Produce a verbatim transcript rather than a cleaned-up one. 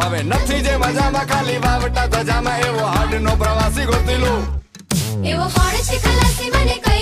હવે નથી જે મજામાં ખાલી વાવટા ધજામાં એવો હાડ નો પ્રવાસી ગોતી લો એવો કોણ છે ખલાસી મને